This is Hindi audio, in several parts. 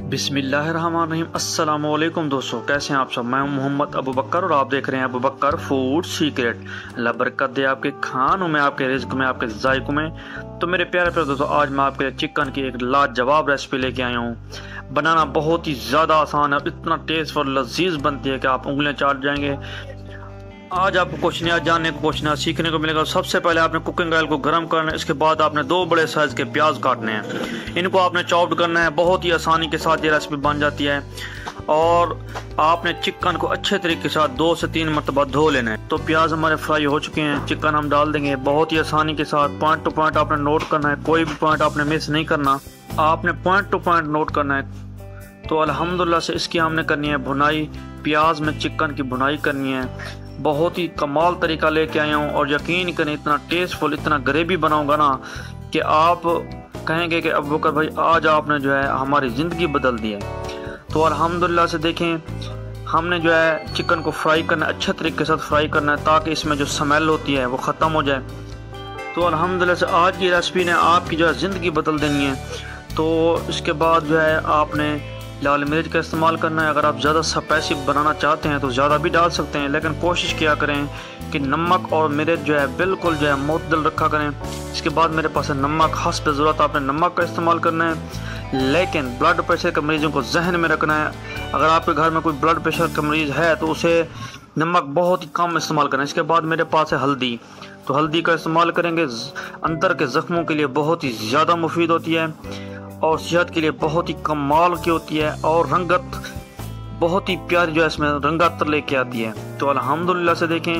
बिस्मिल्लाहिर्रहमानिर्रहीम। अस्सलाम वालेकुम दोस्तों, कैसे हैं आप सब। मैं हूं मोहम्मद अबू बकर और आप देख रहे हैं अबू बकर फूड सीक्रेट। अल्लाह बरकत दे आपके खानों में, आपके रिज्क में, आपके जायकों में। तो मेरे प्यारे प्यारे दोस्तों, आज मैं आपके लिए चिकन की एक लाजवाब रेसिपी लेके आया हूँ। बनाना बहुत ही ज़्यादा आसान है, इतना टेस्ट और लजीज बनती है कि आप उंगलियाँ चाट जाएंगे। आज आपको कुछ नया जानने को, कुछ नया सीखने को मिलेगा। सबसे पहले आपने कुकिंग ऑयल को गर्म करना है। इसके बाद आपने 2 बड़े साइज के प्याज काटने हैं, इनको आपने चॉप्ड करना है। बहुत ही आसानी के साथ ये रेसिपी बन जाती है। और आपने चिकन को अच्छे तरीके से 2 से 3 मरतबा धो लेना है। तो प्याज हमारे फ्राई हो चुके हैं, चिकन हम डाल देंगे बहुत ही आसानी के साथ। पॉइंट टू पॉइंट आपने नोट करना है, कोई भी पॉइंट आपने मिस नहीं करना, आपने पॉइंट टू पॉइंट नोट करना है। तो अल्हम्दुलिल्लाह से इसकी हमने करनी है भुनाई, प्याज में चिकन की भुनाई करनी है। बहुत ही कमाल तरीका लेके आया हूँ और यकीन करें इतना टेस्टफुल, इतना ग्रेवी बनाऊंगा ना कि आप कहेंगे कि अबू बकर भाई आज आपने जो है हमारी ज़िंदगी बदल दी है। तो अल्हम्दुलिल्लाह से देखें, हमने जो है चिकन को फ्राई करना है, अच्छे तरीके से फ्राई करना है ताकि इसमें जो स्मेल होती है वो ख़त्म हो जाए। तो अल्हम्दुलिल्लाह से आज की रेसिपी ने आपकी जो है ज़िंदगी बदल देनी है। तो इसके बाद जो है आपने लाल मिर्च का इस्तेमाल करना है। अगर आप ज़्यादा स्पाइसी बनाना चाहते हैं तो ज़्यादा भी डाल सकते हैं, लेकिन कोशिश किया करें कि नमक और मिर्च जो है बिल्कुल जो है मुतदल रखा करें। इसके बाद मेरे पास है नमक, हस्ब ज़रूरत आपने नमक का इस्तेमाल करना है। लेकिन ब्लड प्रेशर के मरीज़ों को जहन में रखना है, अगर आपके घर में कोई ब्लड प्रेशर का मरीज़ है तो उसे नमक बहुत ही कम इस्तेमाल करना है। इसके बाद मेरे पास है हल्दी, तो हल्दी का इस्तेमाल करेंगे। अंदर के ज़ख्मों के लिए बहुत ही ज़्यादा मुफीद होती है और सेहत के लिए बहुत ही कमाल की होती है और रंगत बहुत ही प्यारी जो है इसमें रंगत लेके आती है। तो अल्हम्दुलिल्लाह से देखें,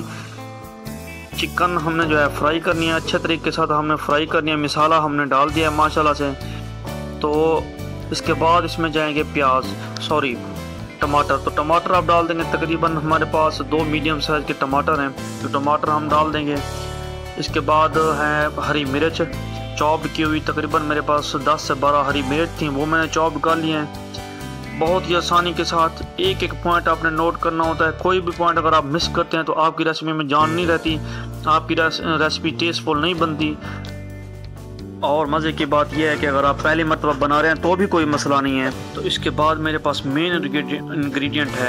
चिकन हमने जो है फ्राई करनी है, अच्छे तरीके से हमने फ्राई करनी है। मसाला हमने डाल दिया है माशाल्लाह से। तो इसके बाद इसमें जाएंगे टमाटर। तो टमाटर आप डाल देंगे, तकरीबन हमारे पास 2 मीडियम साइज़ के टमाटर हैं, तो टमाटर हम डाल देंगे। इसके बाद है हरी मिर्च चॉप की हुई, तकरीबन मेरे पास 10 से 12 हरी मिर्च थी, वो मैंने चॉप कर लिए हैं। बहुत ही आसानी के साथ एक एक पॉइंट आपने नोट करना होता है। कोई भी पॉइंट अगर आप मिस करते हैं तो आपकी रेसिपी में जान नहीं रहती, आपकी रेसिपी टेस्टफुल नहीं बनती। और मज़े की बात यह है कि अगर आप पहली मरतबा बना रहे हैं तो भी कोई मसला नहीं है। तो इसके बाद मेरे पास मेन इंग्रेडिएंट है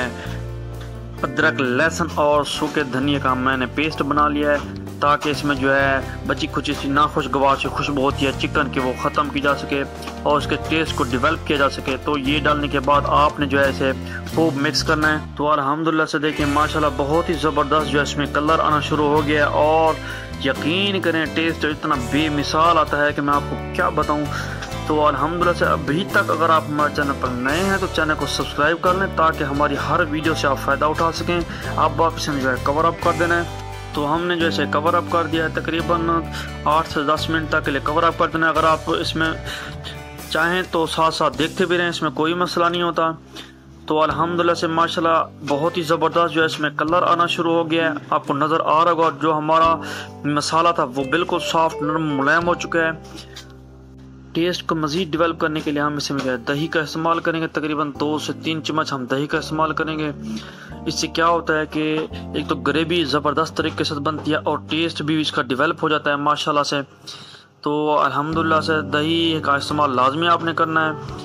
अदरक, लहसुन और सूखे धनिया का मैंने पेस्ट बना लिया है, ताकि इसमें जो है बची खुची सी नाखुशगवार सी खुशबू होती है चिकन की वो ख़त्म की जा सके और उसके टेस्ट को डेवलप किया जा सके। तो ये डालने के बाद आपने जो है इसे खूब मिक्स करना है। तो अल्हम्दुलिल्लाह से देखिए माशाल्लाह बहुत ही ज़बरदस्त जो है इसमें कलर आना शुरू हो गया है और यकीन करें टेस्ट इतना बेमिसाल आता है कि मैं आपको क्या बताऊँ। तो अल्हम्दुलिल्लाह से अभी तक अगर आप हमारे चैनल पर नए हैं तो चैनल को सब्सक्राइब कर लें ताकि हमारी हर वीडियो से आप फ़ायदा उठा सकें। आप वापस जो है कवर अप कर देना है। तो हमने जो है कवर अप कर दिया है, तकरीबन 8 से 10 मिनट तक के लिए कवर अप कर देना है। अगर आप इसमें चाहें तो साथ साथ देखते भी रहें, इसमें कोई मसला नहीं होता। तो अल्हम्दुलिल्लाह से माशाल्लाह बहुत ही ज़बरदस्त जो है इसमें कलर आना शुरू हो गया है, आपको नज़र आ रहा होगा। जो हमारा मसाला था वो बिल्कुल सॉफ्ट नरम मुलायम हो चुका है। टेस्ट को मज़ीद डेवलप करने के लिए हम इसमें दही का इस्तेमाल करेंगे, तकरीबन 2 से 3 चम्मच हम दही का इस्तेमाल करेंगे। इससे क्या होता है कि एक तो ग्रेवी ज़बरदस्त तरीके से बनती है और टेस्ट भी इसका डेवलप हो जाता है माशाल्लाह से। तो अल्हम्दुलिल्लाह से दही का इस्तेमाल लाजमी आपने करना है।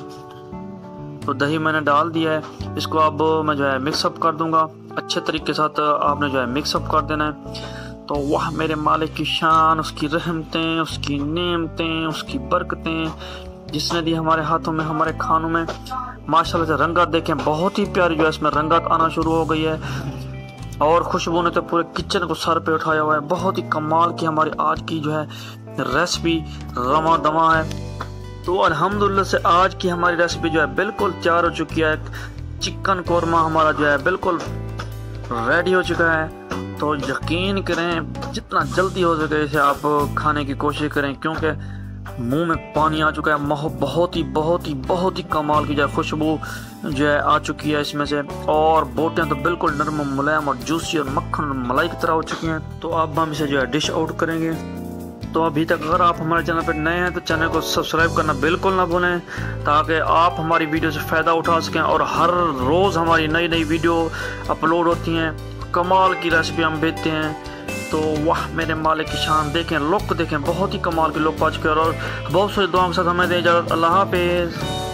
तो दही मैंने डाल दिया है, इसको अब मैं जो है मिक्सअप कर दूंगा। अच्छे तरीके से आपने जो है मिक्सअप कर देना है। तो वह मेरे मालिक की शान, उसकी रहमतें, उसकी नेमतें, उसकी बरकतें जिसने दी हमारे हाथों में, हमारे खानों में। माशाल्लाह से रंगत देखें बहुत ही प्यारी जो है इसमें रंगत आना शुरू हो गई है और खुशबू ने तो पूरे किचन को सर पे उठाया हुआ है। बहुत ही कमाल की हमारी आज की जो है रेसिपी रमा दमा है। तो अल्हम्दुलिल्लाह से आज की हमारी रेसिपी जो है बिल्कुल तैयार हो चुकी है। चिकन कौरमा हमारा जो है बिल्कुल रेडी हो चुका है। तो यकीन करें जितना जल्दी हो सके इसे आप खाने की कोशिश करें, क्योंकि मुंह में पानी आ चुका है। बहुत ही कमाल की जो है खुशबू जो है आ चुकी है इसमें से, और बोटियाँ तो बिल्कुल नरम मुलायम और जूसी और मक्खन और मलाई की तरह हो चुकी हैं। तो अब हम इसे जो है डिश आउट करेंगे। तो अभी तक अगर आप हमारे चैनल पर नए हैं तो चैनल को सब्सक्राइब करना बिल्कुल ना भूलें ताकि आप हमारी वीडियो से फ़ायदा उठा सकें। और हर रोज़ हमारी नई नई वीडियो अपलोड होती हैं, कमाल की रेसिपी हम भेजते हैं। तो वाह मेरे मालिक की शान देखें, लुक देखें, बहुत ही कमाल की लुक आ चुके हैं। और बहुत सारी दुआओं के साथ हमें दे इजाज़त। अल्लाह हाफिज़।